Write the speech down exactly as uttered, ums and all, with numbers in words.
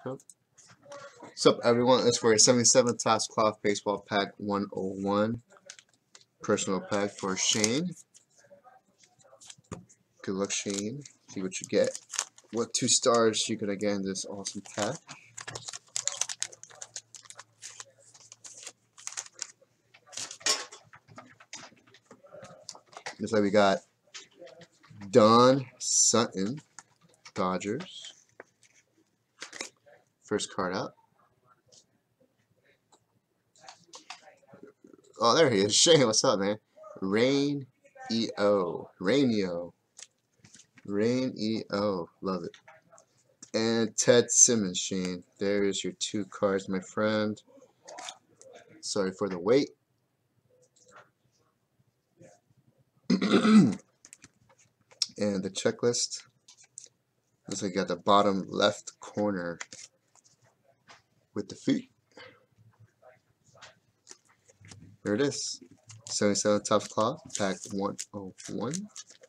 code. What's up, everyone? It's for a seventy-seven Topps Cloth Baseball Pack one oh one. Personal pack for Shane. Good luck, Shane. See what you get. What two stars you gonna get in this awesome pack? Looks like we got Don Sutton, Dodgers. First card out. Oh, there he is. Shane, what's up, man? Rain E O. Rainio. Rain E O. Love it. And Ted Simmons, Shane. There's your two cards, my friend. Sorry for the wait. And the checklist. Looks like you got the bottom left corner with the feet. There it is. seventy-seven Topps Cloth, pack one oh one.